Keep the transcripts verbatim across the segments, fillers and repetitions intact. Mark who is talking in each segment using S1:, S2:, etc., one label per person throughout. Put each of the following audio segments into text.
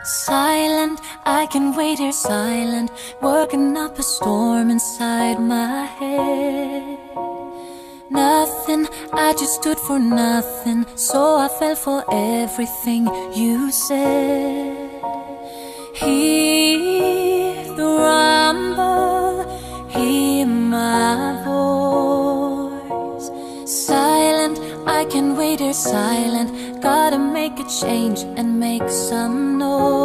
S1: Silent, I can wait here silent, working up a storm inside my head. Nothing, I just stood for nothing, so I fell for everything you said. Hear the rumble, hear my voice. Silent, I can wait here silent, gotta make a change and make some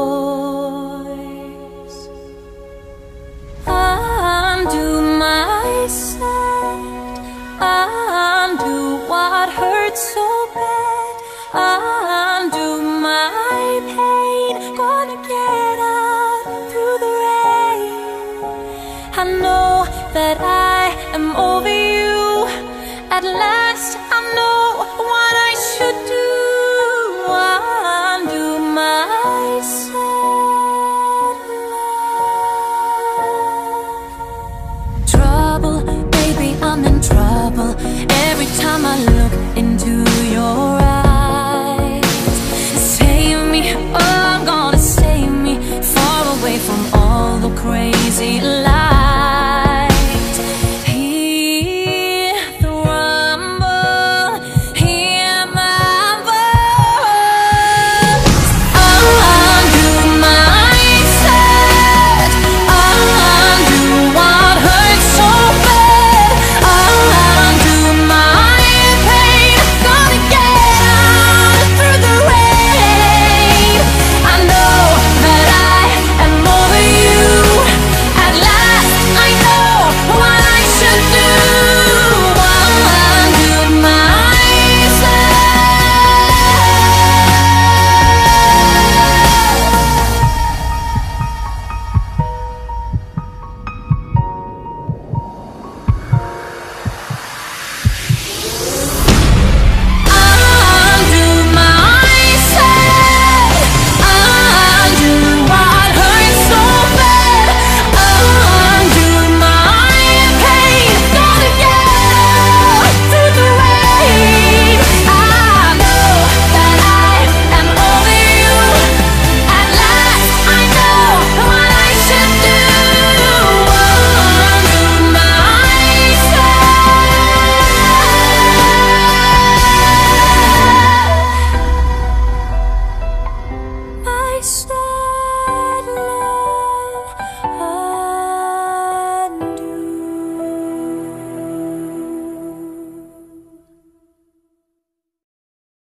S1: noise. Undo my set, undo what hurts so bad, undo my pain, gonna get out through the rain. I know that I am over you, at last I know what I should do. Undo my sad love. Trouble, baby, I'm in trouble every time I look into your eyes. Save me, oh, I'm gonna save me, far away from all the crazy